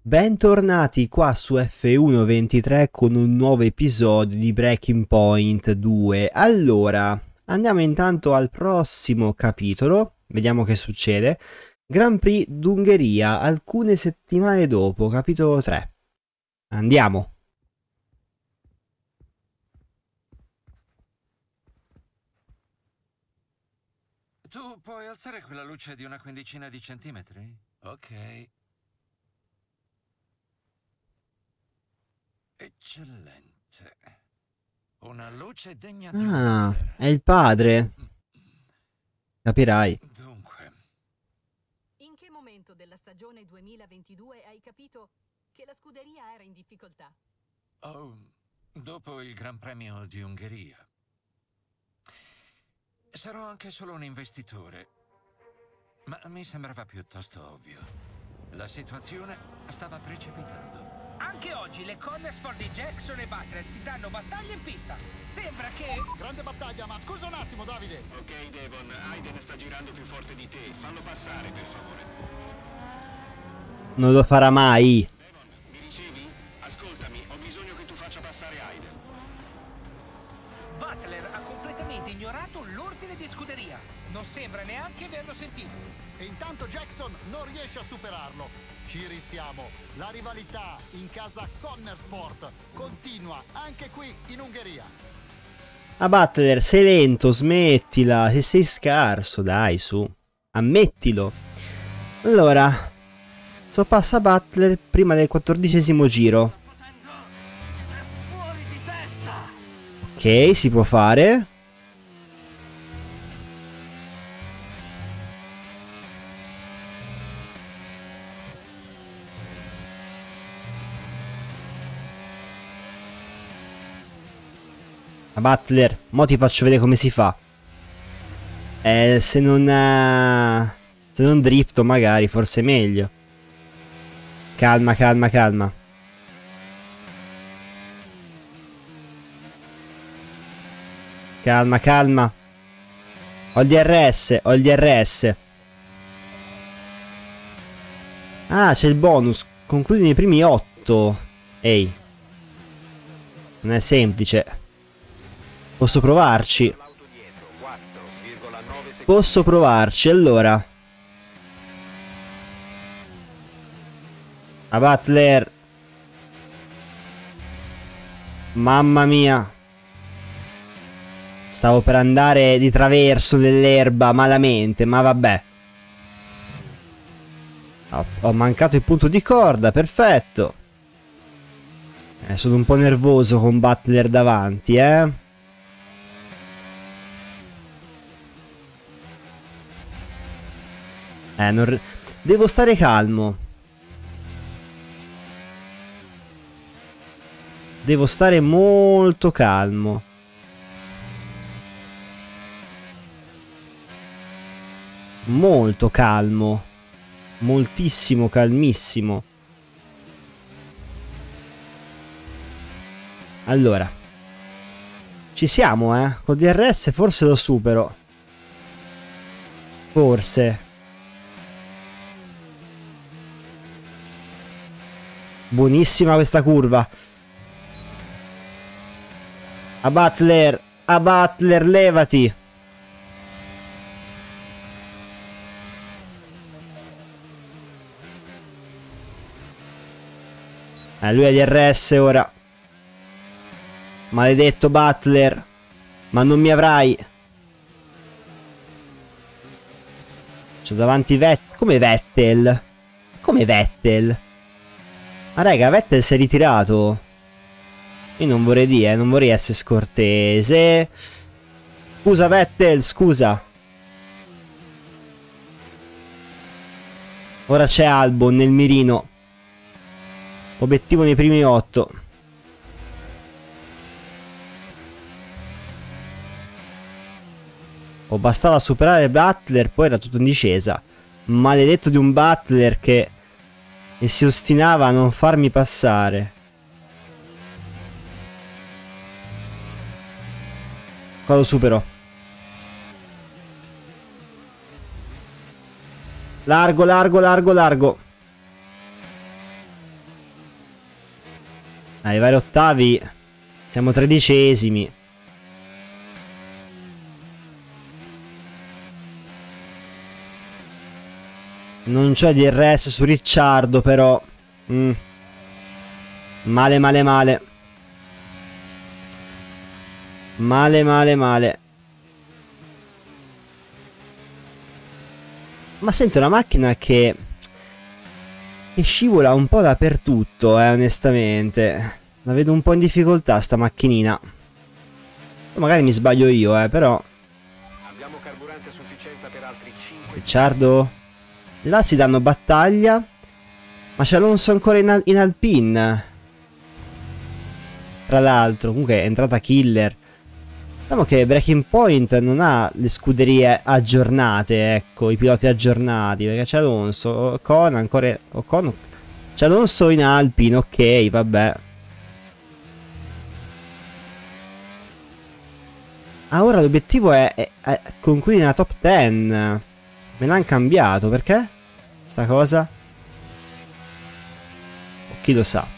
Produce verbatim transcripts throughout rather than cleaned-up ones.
Bentornati qua su F uno ventitré con un nuovo episodio di Breaking Point due. Allora, andiamo intanto al prossimo capitolo, vediamo che succede. Grand Prix d'Ungheria, alcune settimane dopo, capitolo tre. Andiamo. Tu puoi alzare quella luce di una quindicina di centimetri? Ok. Eccellente. Una luce degna di un Ah, Butler. è il padre. Capirai. Dunque, In che momento della stagione duemilaventidue hai capito che la scuderia era in difficoltà? oh, dopo il Gran Premio di Ungheria. Sarò anche solo un investitore, ma mi sembrava piuttosto ovvio. La situazione stava precipitando. Anche oggi le Connersport di Jackson e Butler si danno battaglia in pista. Sembra che... Grande battaglia, ma scusa un attimo, Davide. Ok, Devon, Hayden sta girando più forte di te. Fallo passare, per favore. Non lo farà mai. Devon, mi ricevi? Ascoltami, ho bisogno che tu faccia passare Hayden. Butler ha completamente ignorato l'ordine di scuderia. Non sembra neanche averlo sentito. E intanto Jackson non riesce a superarlo. Ci risiamo. La rivalità in casa Connersport continua anche qui in Ungheria. Ah, Butler, sei lento, smettila. Se sei scarso, dai, su. Ammettilo. Allora, sorpassa Butler prima del quattordicesimo giro. Ok, si può fare. Butler, mo ti faccio vedere come si fa. Eh, se non... Eh, se non drifto magari, forse è meglio. Calma, calma, calma. Calma, calma. Ho il D R S, ho il D R S. Ah, c'è il bonus. Concludi nei primi otto. Ehi. Non è semplice. Posso provarci. Posso provarci, allora. A Butler. Mamma mia. Stavo per andare di traverso nell'erba malamente, ma vabbè. Ho, ho mancato il punto di corda, perfetto. Eh, sono un po' nervoso con Butler davanti, eh. Eh, non... Devo stare calmo. Devo stare molto calmo. Molto calmo. Moltissimo calmissimo. Allora. Ci siamo, eh. Con D R S forse lo supero. Forse. Buonissima questa curva. A Butler. A Butler, levati. Eh, lui ha D R S ora. Maledetto Butler. Ma non mi avrai. C'ho davanti Vettel. Come Vettel? Come Vettel? Ma raga, Vettel si è ritirato. Io non vorrei dire, non vorrei essere scortese. Scusa Vettel, scusa. Ora c'è Albon nel mirino. Obiettivo nei primi otto. O bastava superare Butler, poi era tutto in discesa. Maledetto di un Butler che... E si ostinava a non farmi passare. Qua lo supero. Largo, largo, largo, largo. Arrivare ottavi. Siamo tredicesimi. Non c'è D R S su Ricciardo però. Mm. Male male male. Male male male. Ma sento una macchina che Che scivola un po' dappertutto, eh, onestamente. La vedo un po' in difficoltà sta macchinina. Magari mi sbaglio io, eh, però. Abbiamo carburante a sufficienza per altri cinque. Ricciardo. Là si danno battaglia. Ma c'è Alonso ancora in, al in Alpine. Tra l'altro, comunque è entrata killer. Diciamo che Breaking Point non ha le scuderie aggiornate, ecco, i piloti aggiornati, perché c'è Alonso, Ocon ancora, Ocon, c'è Alonso in Alpine, ok, vabbè. Ah, ora l'obiettivo è, è, è concludere nella top dieci. Me l'hanno cambiato, perché? Sta cosa? O chi lo sa.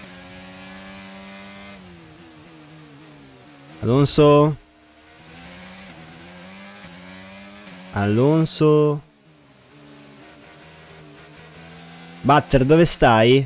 Alonso. Alonso. Butter, dove stai?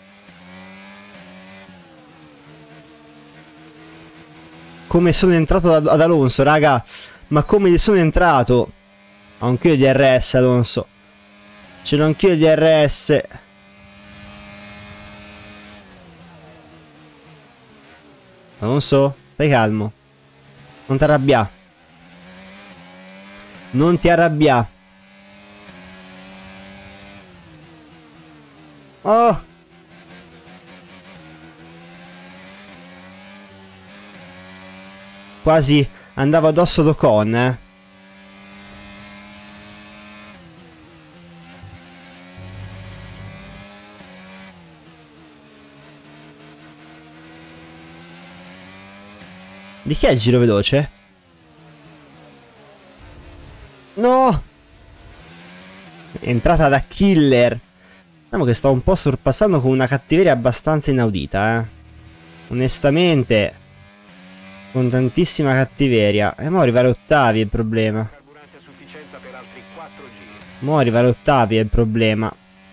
Come sono entrato ad, ad Alonso, raga? Ma come sono entrato? Ho anch'io di D R S, Alonso. Ce l'ho anch'io di D R S. Alonso, stai calmo. Non ti arrabbiare. Non ti arrabbiare. Oh. Quasi andavo addosso ad Ocon, eh. Di chi è il giro veloce? No! Entrata da killer. Diciamo che sto un po' sorpassando con una cattiveria abbastanza inaudita, eh. Onestamente, con tantissima cattiveria. E mo' arrivare ottavi è il problema. Mo' arrivare ottavi è il problema.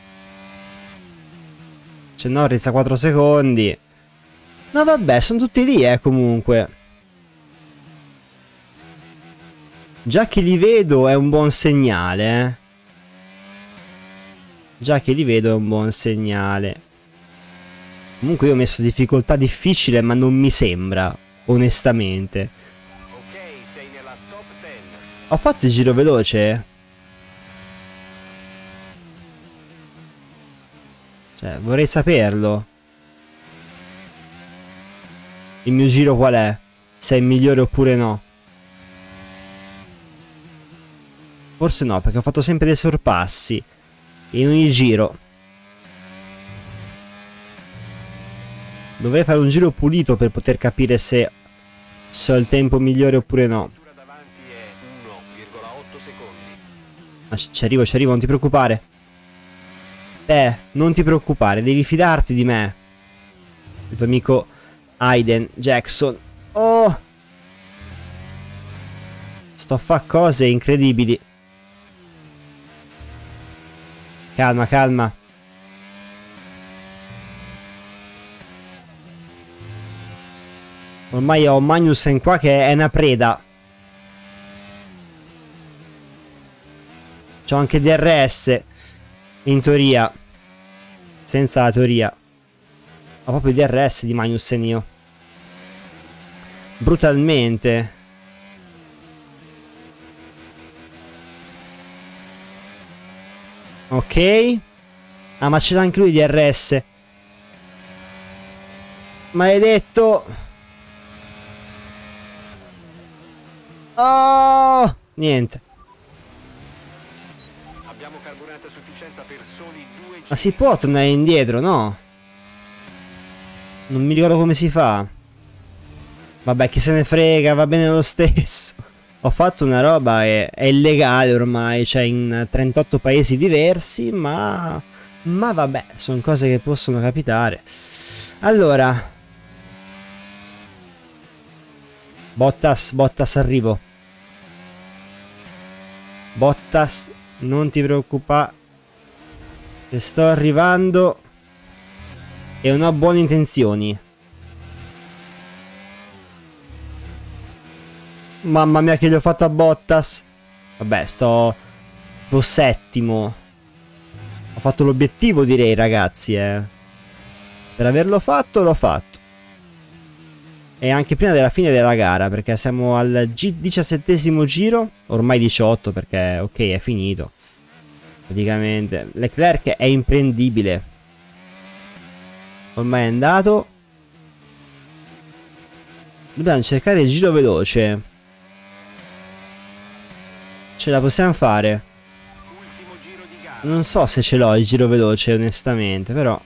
C'è Norris a quattro secondi. No vabbè, sono tutti lì, eh, comunque. Già che li vedo è un buon segnale, eh. Già che li vedo è un buon segnale. Comunque io ho messo difficoltà difficile, ma non mi sembra, onestamente. Ok, sei nella top dieci. Ho fatto il giro veloce? Cioè, vorrei saperlo. Il mio giro qual è? Se è il migliore oppure no. Forse no, perché ho fatto sempre dei sorpassi in ogni giro. Dovrei fare un giro pulito per poter capire se so il tempo migliore oppure no. Ma ci arrivo, ci arrivo, non ti preoccupare. Eh, non ti preoccupare, devi fidarti di me. Il tuo amico Aiden Jackson. Oh! Sto a fare cose incredibili. Calma, calma. Ormai ho Magnussen qua che è una preda. C'ho anche D R S. In teoria. Senza la teoria. Ho proprio D R S di Magnussen io. Brutalmente. Ok. Ah, ma ce l'ha anche lui di D R S. Maledetto. Oh, niente. Abbiamo carburante a sufficienza per soli due giri. Ma si può tornare indietro, no? Non mi ricordo come si fa. Vabbè, chi se ne frega, va bene lo stesso. Ho fatto una roba che è illegale ormai, cioè in trentotto paesi diversi, ma... Ma vabbè, sono cose che possono capitare. Allora, Bottas, Bottas arrivo. Bottas, non ti preoccupare, che sto arrivando e non ho buone intenzioni. Mamma mia che gli ho fatto a Bottas. Vabbè, sto tipo settimo. Ho fatto l'obiettivo, direi, ragazzi, eh. Per averlo fatto, l'ho fatto. E anche prima della fine della gara, perché siamo al diciassettesimo giro. Ormai diciotto, perché, ok, è finito. Praticamente. Leclerc è imprendibile. Ormai è andato. Dobbiamo cercare il giro veloce. Ce la possiamo fare. Non so se ce l'ho il giro veloce, onestamente, però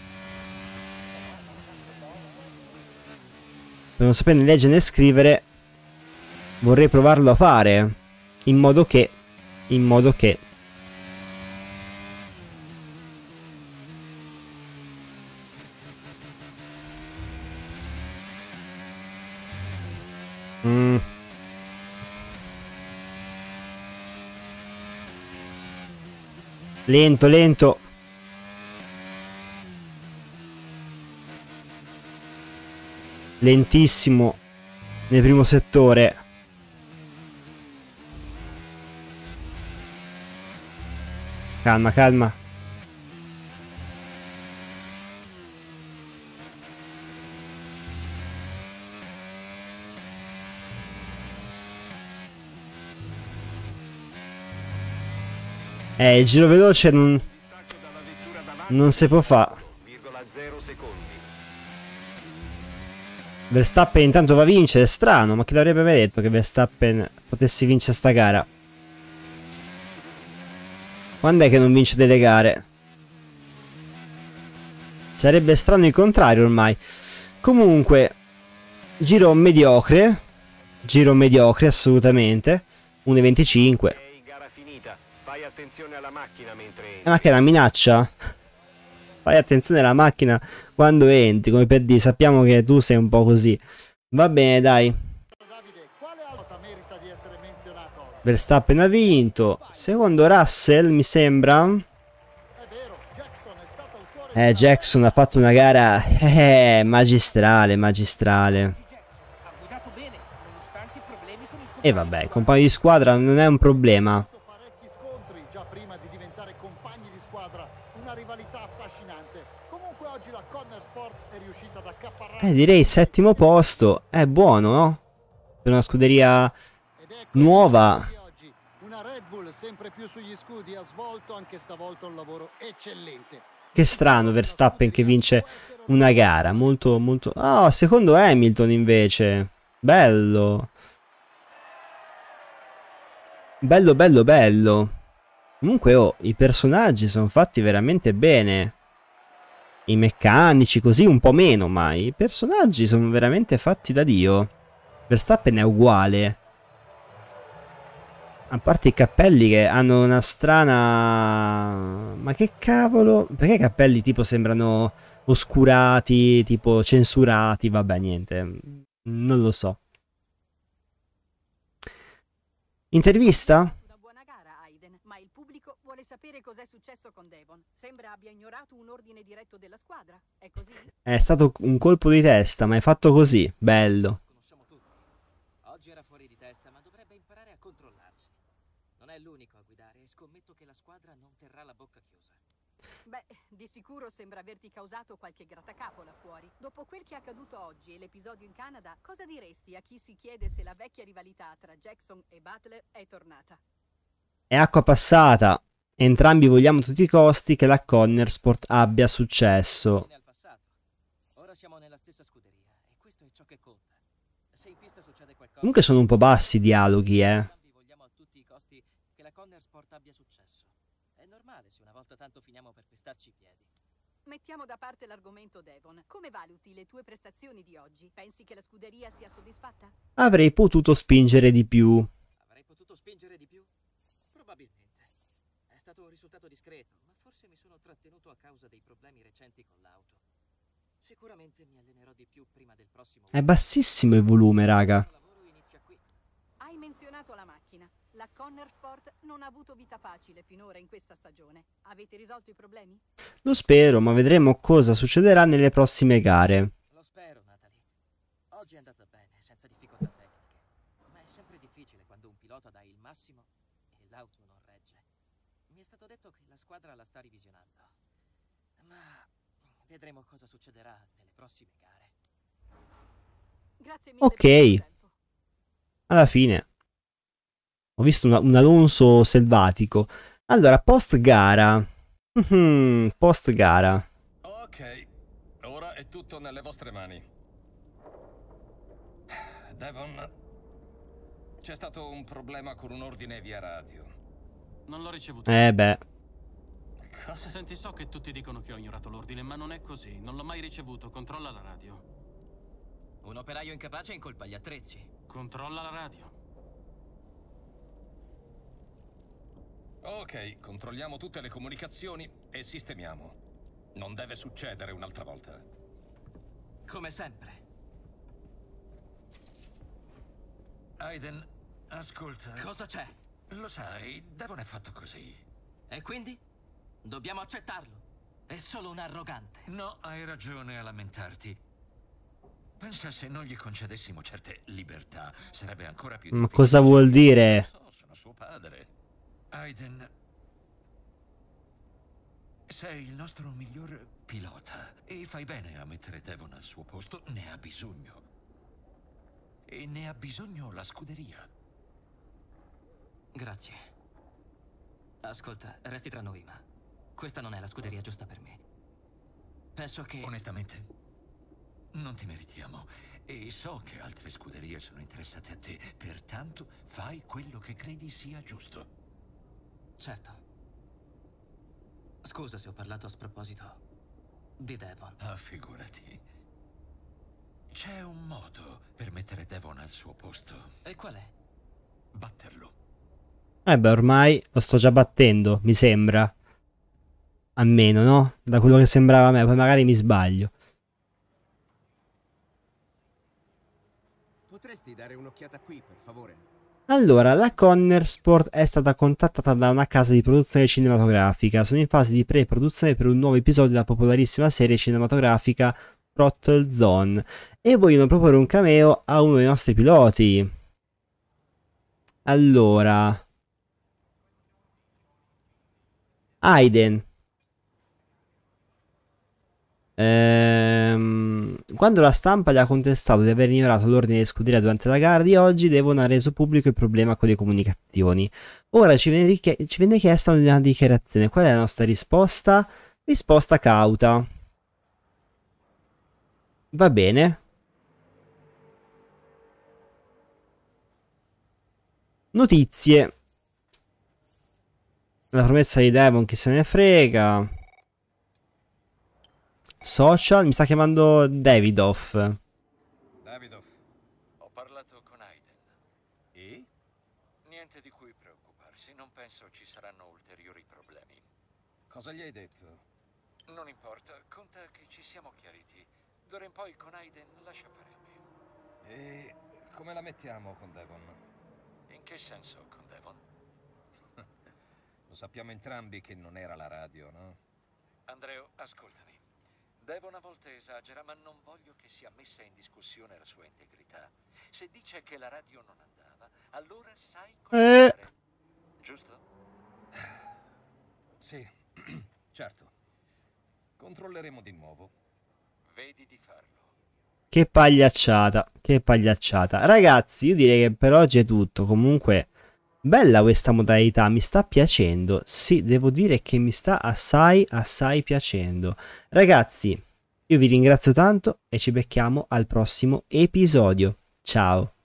per non sapere né leggere né scrivere vorrei provarlo a fare. In modo che In modo che Mm. Lento, lento. Lentissimo nel primo settore. Calma, calma. Eh, il giro veloce non, non si può fare. Verstappen intanto va a vincere, è strano, ma chi l'avrebbe mai detto che Verstappen potesse vincere sta gara? Quando è che non vince delle gare? Sarebbe strano il contrario ormai. Comunque, giro mediocre. Giro mediocre, assolutamente. uno e venticinque. Fai attenzione alla macchina mentre entri. Ma che è una minaccia? Fai attenzione alla macchina quando entri, come per dire, sappiamo che tu sei un po' così. Va bene, dai. Verstappen ha vinto. Secondo Russell, mi sembra. Eh, Jackson ha fatto una gara eh, magistrale, magistrale. E vabbè, compagno di squadra non è un problema. Eh, direi settimo posto. È buono, no? Per una scuderia nuova. Una Red Bull sempre più sugli scudi ha svolto anche stavolta un lavoro eccellente. Che strano Verstappen che vince una gara. Molto, molto... Oh, secondo Hamilton invece. Bello. Bello, bello, bello. Comunque, oh, i personaggi sono fatti veramente bene. I meccanici così un po' meno, ma i personaggi sono veramente fatti da Dio. Verstappen è uguale. A parte i cappelli che hanno una strana... Ma che cavolo? Perché i cappelli tipo sembrano oscurati, tipo censurati? Vabbè, niente. Non lo so. Intervista? Una buona gara, Aiden, ma il pubblico vuole sapere cos'è successo con Devon. Sembra abbia ignorato un ordine diretto della squadra. È così? È stato un colpo di testa, ma è fatto così. Bello. Conosciamo tutti. Oggi era fuori di testa, ma dovrebbe imparare a controllarsi. Non è l'unico a guidare e scommetto che la squadra non terrà la bocca chiusa. Beh, di sicuro sembra averti causato qualche grattacapo là fuori. Dopo quel che è accaduto oggi e l'episodio in Canada, cosa diresti a chi si chiede se la vecchia rivalità tra Jackson e Butler è tornata? È acqua passata. Entrambi vogliamo a tutti i costi che la Connersport abbia successo. Al passato. Ora siamo nella stessa scuderia e questo è ciò che conta. Se in pista succede qualcosa... Comunque sono un po' bassi i dialoghi, eh. Entrambi vogliamo a tutti i costi che la Connersport abbia successo. È normale se una volta tanto finiamo per pestarci i piedi. Mettiamo da parte l'argomento Devon. Come valuti le tue prestazioni di oggi? Pensi che la scuderia sia soddisfatta? Avrei potuto spingere di più. Avrei potuto spingere di più? Probabilmente. È stato un risultato discreto, ma forse mi sono trattenuto a causa dei problemi recenti con l'auto. Sicuramente mi allenerò di più prima del prossimo. È bassissimo il volume, raga. Il lavoro inizia qui. Hai menzionato la macchina. La Conner Sport non ha avuto vita facile finora in questa stagione. Avete risolto i problemi? Lo spero, ma vedremo cosa succederà nelle prossime gare. Lo spero, Natalie. Oggi è andata bene, senza difficoltà tecniche. Ma è sempre difficile quando un pilota dà il massimo e l'auto non regge. Mi è stato detto che la squadra la sta revisionando. Ma vedremo cosa succederà nelle prossime gare. Grazie mille Ok. per il tuo tempo. Alla fine ho visto una- un Alonso selvatico. Allora, post gara. Mhm, post gara. Ok, ora è tutto nelle vostre mani. Devon, c'è stato un problema con un ordine via radio. Non l'ho ricevuto. Eh beh. Cosa? Senti, so che tutti dicono che ho ignorato l'ordine, ma non è così. Non l'ho mai ricevuto. Controlla la radio. Un operaio incapace incolpa gli attrezzi. Controlla la radio. Ok, controlliamo tutte le comunicazioni e sistemiamo. Non deve succedere un'altra volta. Come sempre. Aiden, ascolta. Cosa c'è? Lo sai, Devon è fatto così. E quindi? Dobbiamo accettarlo. È solo un arrogante. No, hai ragione a lamentarti. Pensa se non gli concedessimo certe libertà, sarebbe ancora più Ma difficile. cosa vuol dire? Lo so, sono suo padre. Aiden, sei il nostro miglior pilota e fai bene a mettere Devon al suo posto, ne ha bisogno. E ne ha bisogno la scuderia. Grazie. Ascolta, resti tra noi, ma questa non è la scuderia giusta per me. Penso che... Onestamente, non ti meritiamo. E so che altre scuderie sono interessate a te. Pertanto, fai quello che credi sia giusto. Certo. Scusa se ho parlato a sproposito di Devon. Ah, figurati. C'è un modo per mettere Devon al suo posto. E qual è? Batterlo. Eh beh, ormai lo sto già battendo, mi sembra. Almeno, no? Da quello che sembrava a me, poi magari mi sbaglio. Potresti dare un'occhiata qui, per favore? Allora, la Conner Sport è stata contattata da una casa di produzione cinematografica. Sono in fase di pre-produzione per un nuovo episodio della popolarissima serie cinematografica Throttle Zone e vogliono proporre un cameo a uno dei nostri piloti. Allora, Aiden. Ehm, quando la stampa gli ha contestato di aver ignorato l'ordine di scuderia durante la gara di oggi, Devon ha reso pubblico il problema con le comunicazioni. Ora ci viene, richie- ci viene chiesta una dichiarazione. Qual è la nostra risposta? Risposta cauta. Va bene. Notizie. La promessa di Devon, chi se ne frega. Social, mi sta chiamando Davidoff. Davidoff, Ho parlato con Aiden. e? Niente di cui preoccuparsi, non penso ci saranno ulteriori problemi. Cosa gli hai detto? Non importa, conta che ci siamo chiariti. D'ora in poi con Aiden lascia fare a me. E come la mettiamo con Devon? In che senso con Devon? Lo sappiamo entrambi che non era la radio, no? Andreo, ascoltami. Devon a volte esagera, ma non voglio che sia messa in discussione la sua integrità. Se dice che la radio non andava, allora sai cosa Eh. fare. Giusto? Sì, certo. Controlleremo di nuovo. Vedi di farlo. Che pagliacciata, che pagliacciata. Ragazzi, io direi che per oggi è tutto. Comunque, bella questa modalità, mi sta piacendo. Sì, devo dire che mi sta assai, assai piacendo. Ragazzi, io vi ringrazio tanto e ci becchiamo al prossimo episodio. Ciao.